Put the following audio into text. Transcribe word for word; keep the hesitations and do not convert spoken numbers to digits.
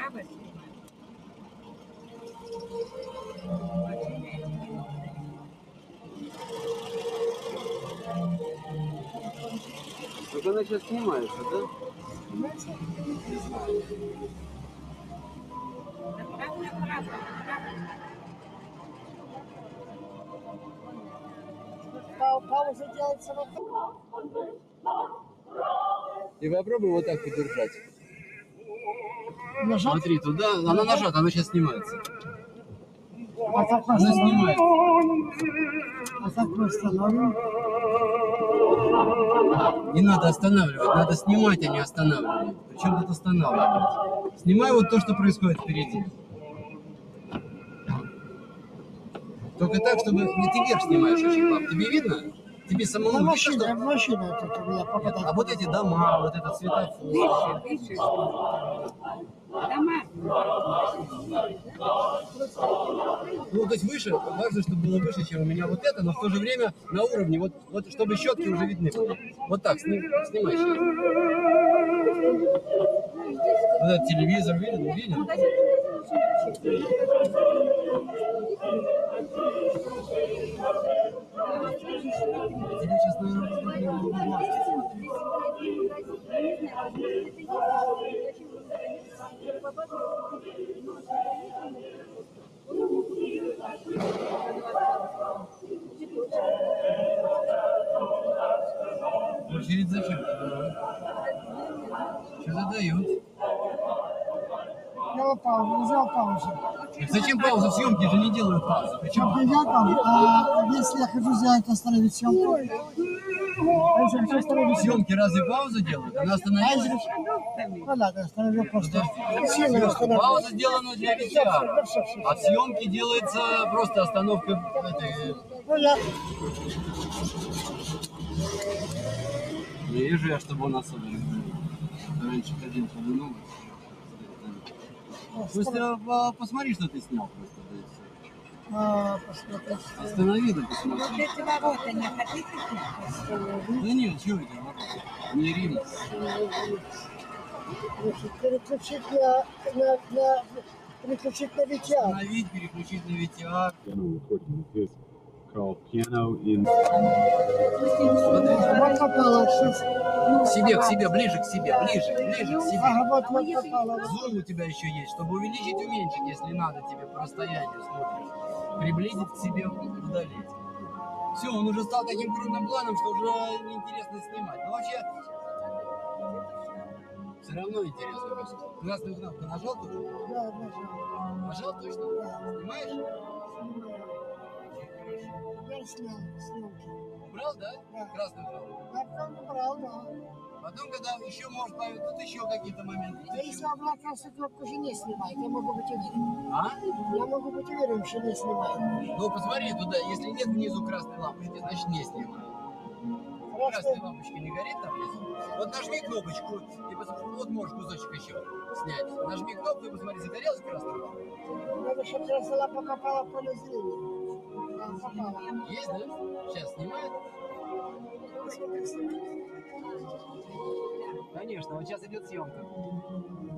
Право снимать. Так она сейчас снимается, да? Пауза делается вот так. И попробуй вот так подержать. Нажать? Смотри, туда, она нажата, она сейчас снимается. А так Она просто. снимается. А так просто остановим. Не надо останавливать, надо снимать, а не останавливать. Причем тут останавливать? Снимай вот то, что происходит впереди. Только так, чтобы не ты вверх снимаешь очень плавно. Тебе видно? Тебе самому Да, видно, машина, что... машина тут у меня попадает. А вот эти дома, вот этот светофор. Выше, выше. Дома. Ну, то есть выше, важно, чтобы было выше, чем у меня вот это, но в то же время на уровне, вот, вот чтобы щетки уже видны были. Вот так, сни, снимай сейчас. Вот этот телевизор виден, виден? Тебе сейчас, наверное, нужно очередь зачем? Что-то дают. Я паузу, нажал паузу. Так зачем пауза? Съемки же не делают паузы. Причем? Чтобы я там, а если я хочу взять, остановить съемку? Если я хочу остановить съемку. Съемки разве паузу делают? Она остановилась? Ну ладно, остановил просто. Силой Съемка. остановил. Пауза сделана для видео, а съемки делается просто остановка этой... Ну я... Не вижу я, чтобы он особо не был. Раньше ходил по много. Просто а, посмотри, что ты снял просто. Да, и всё. А, посмотри. Останови, да Вот посмотри. эти ворота не хотите снять? Да нет, чего эти ворота? Не Рим. Переключить на, на, на, переключить на видео. Остановить, переключить на ви ти ар. Piano recording is called Piano in. Вот попало. К себе, к себе, ближе к себе, ближе, ближе к себе. Ага, вот, вот попало. Зум у тебя еще есть, чтобы увеличить, уменьшить, если надо тебе по расстоянию смотришь. Приблизить к себе, удалить. Все, он уже стал таким крупным планом, что уже неинтересно снимать. Но вообще, все равно интересно. Красную кнопку нажал тут? Да, нажал. Нажал точно? Да. Снимаешь? Я снял съемки. Убрал, да? Да. Красную кнопку. Я потом убрал, да. Потом, когда еще может появиться, тут еще какие-то моменты. А если она красную кнопку же не снимает, я могу быть уверен. А? Я могу быть уверен, что не снимает. Ну, посмотри туда, если нет внизу красной лампочки, значит не снимаю. Красная Красная... лампочка не горит там внизу? Вот нажми кнопочку, и посмотри, вот можешь кусочек еще снять. Нажми кнопку и посмотри, загорелась красная лампа? Надо, чтобы красная лампа попала в поле зрения. Да, попала. Есть, да? Сейчас снимает? Конечно, вот сейчас идет съемка.